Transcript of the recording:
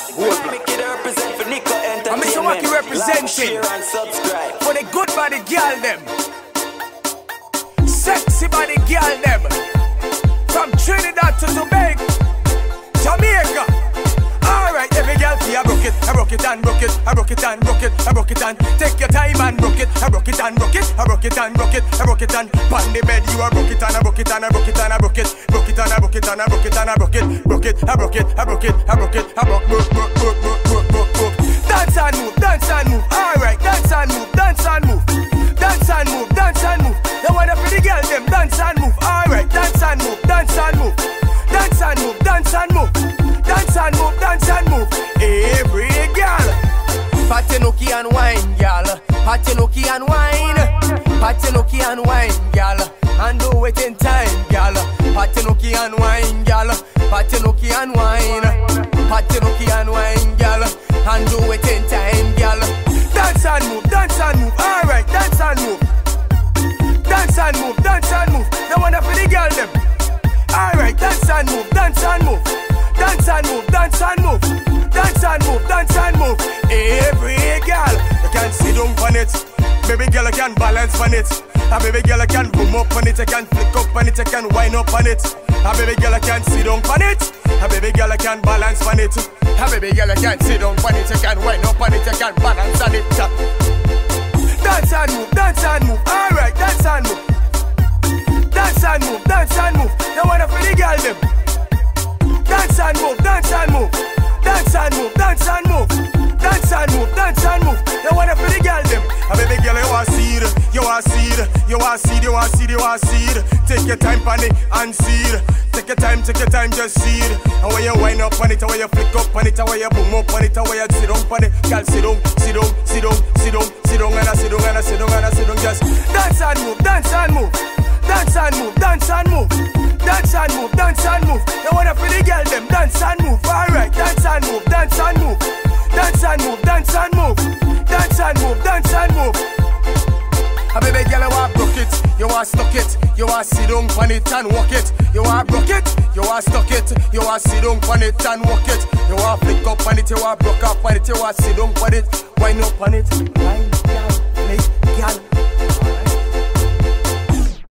I'm Mr. Wacky representing for the good body girl them, sexy body girl them, from Trinidad to Tobago, Jamaica. Alright, every girl feel I broke it and broke it, I broke it and broke it, I broke it and take your time and broke it, I broke it and broke it, I broke it and broke it, I broke it and on the bed you are broke it and I broke it and I broke it and I broke it, broke it and I broke it and I broke it and I broke it, broke it, I broke it, I broke it, I broke it, I broke. Dance and move, dance and move. Alright, dance and move, dance and move, dance and move, dance and move. Now wanna for the girl them dance and move. Alright, dance and move, dance and move, dance and move, dance and move. Dance and move, dance and move. Every girl. Party nookie and wine, girl. Party nookie and wine. Party nookie and wine, girl. And do it in time, girl. Party nookie and wine, girl. Party nookie and wine. Party nookie and wine, girl. And do it in time, girl. Dance and move, dance and move. Alright, dance and move. Dance and move, dance and move. Now wanna for the girl them. Alright, dance and move, dance and move. Dance and move, dance and move, dance and move, dance and move. Every girl, you can sit down on it. Baby girl, you can balance on it. A baby girl, you can boom up on it. You can flick up on it. You can wind up on it. A baby girl, you can sit down on it. A baby girl, you can balance on it. A baby girl, you can sit down on it. You can wind up on it. You can balance on it. Dance and move, dance and move. Alright, dance and move. Dance and move, dance and move. Now wanna for the girl them. Dance and move, dance and move, dance and move, dance and move, dance and move, dance and move. Now wanna for the girl them. A baby girl, you want seed, you want seed, you want seed, you want seed, you want seed. Take your time on it and seed. Take your time, just seed. And when you wind up on it, and when you flick up on it, and when you boom up on it, and when you sit down on it, girl, sit down, sit down, sit down, sit down, sit down, and I sit down, and I sit down, and I sit down. Just dance and move, dance and move, dance and move, dance and move. Dance and move, dance and move. Now wanna for the girl them dance and move. Alright, dance and move, dance and move, dance and move, dance and move, dance and move, dance and move. A baby girl, you want broke it, you want stuck it, you want sit down on it and walk it. You want broke it, you want stuck it, you want sit down on it and walk it. You want flick up on it, you want broke up on it, you want sit down on it, wind up on it. Wine, girl, play, girl.